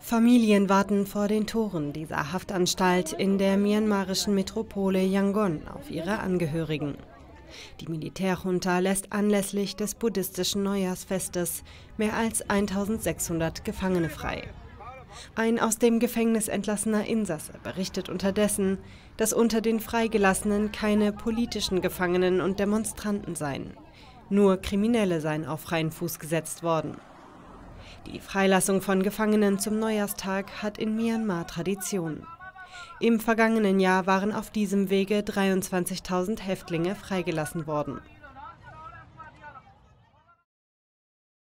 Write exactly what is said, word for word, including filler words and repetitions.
Familien warten vor den Toren dieser Haftanstalt in der myanmarischen Metropole Yangon auf ihre Angehörigen. Die Militärjunta lässt anlässlich des buddhistischen Neujahrsfestes mehr als eintausendsechshundert Gefangene frei. Ein aus dem Gefängnis entlassener Insasse berichtet unterdessen, dass unter den Freigelassenen keine politischen Gefangenen und Demonstranten seien. Nur Kriminelle seien auf freien Fuß gesetzt worden. Die Freilassung von Gefangenen zum Neujahrstag hat in Myanmar Tradition. Im vergangenen Jahr waren auf diesem Wege dreiundzwanzigtausend Häftlinge freigelassen worden.